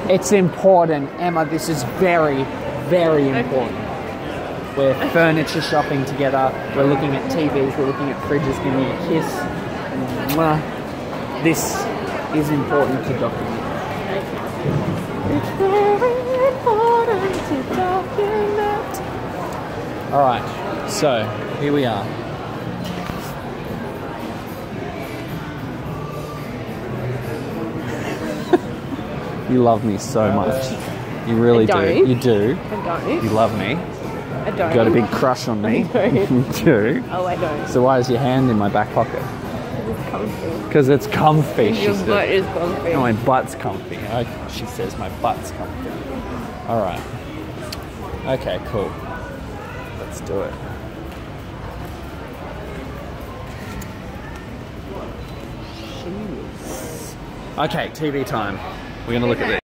It's important, Emma. This is very, very important. We're furniture shopping together. We're looking at TVs. We're looking at fridges. Give me a kiss. Mwah. This is important to document. It's very important to document. All right. So here we are. You love me so much. You really do. You do. I don't. You love me. I don't. You got a big crush on me. I don't. You do. Oh, I don't. So why is your hand in my back pocket? It's comfy. Because it's comfy, she Your said. butt is comfy. No, my butt's comfy. Okay, she says my butt's comfy. All right. Okay, cool. Let's do it. Okay, TV time. We're going to look at this.